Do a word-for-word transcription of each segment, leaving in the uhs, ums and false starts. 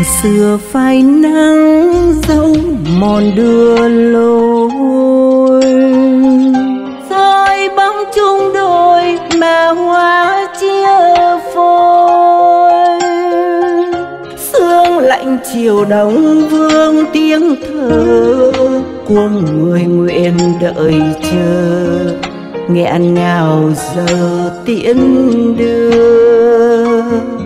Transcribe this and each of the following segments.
xưa phai nắng dấu mòn đưa lối, soi bóng chung đôi mà hoa chia phôi. Sương lạnh chiều đông vương tiếng thơ của người nguyện đợi chờ, nghẹn ngào giờ tiễn đưa.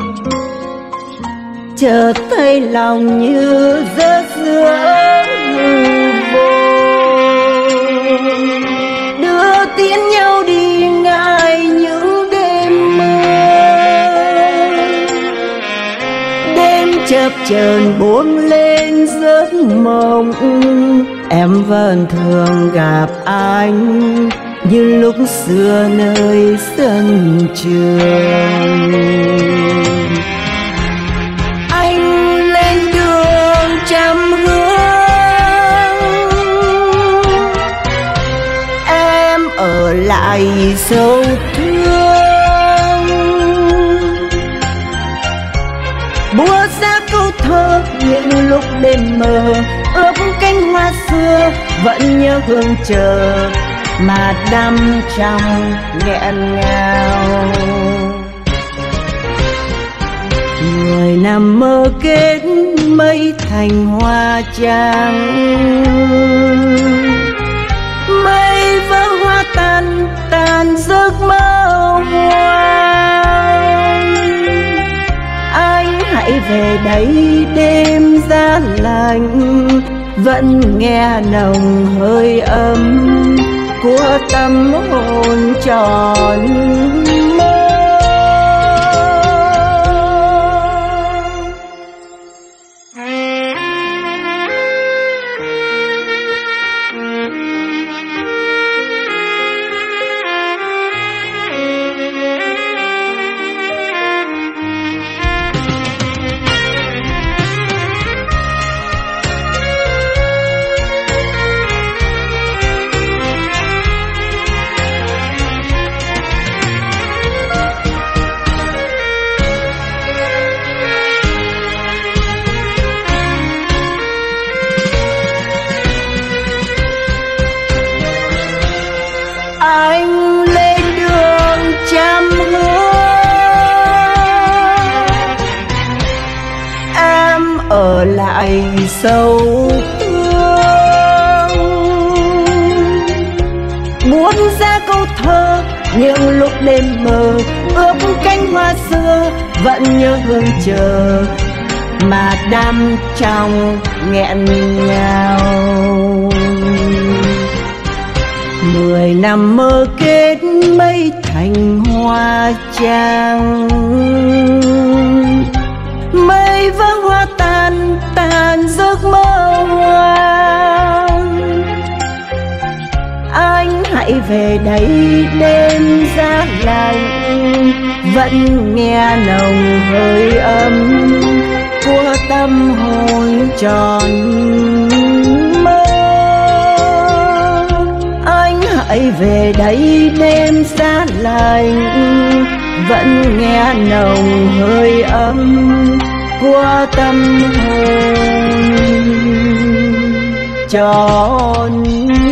Chợt thấy lòng như rớt giữa hư vô, đưa tiến nhau đi ngại những đêm mơ. Đêm chập chờn bốn lên giấc mộng, em vẫn thường gặp anh như lúc xưa nơi sân trường. Anh lên đường trăm hướng, em ở lại sâu thương. Búa ra câu thơ những lúc đêm mờ, ướp cánh hoa xưa vẫn nhớ hương chờ mà đắm trong nghẹn ngào. Người nằm mơ kết mây thành hoa trắng, mây vỡ hoa tan tan giấc mơ hoang. Anh hãy về đây đêm giá lạnh, vẫn nghe nồng hơi ấm của tâm hồn tròn mơ. Anh lên đường trăm hướng, em ở lại sâu thương. Muốn ra câu thơ những lúc đêm mờ, ướp cánh hoa xưa vẫn nhớ hương chờ mà đắm trong nghẹn ngào. Mười năm mơ kết mây thành hoa trắng, mây vỡ hoa tan tan giấc mơ hoang. Anh hãy về đây đêm giá lạnh, vẫn nghe nồng hơi ấm của tâm hồn tròn mơ. Hãy về đây đêm giá lạnh, vẫn nghe nồng hơi ấm của tâm hồn tròn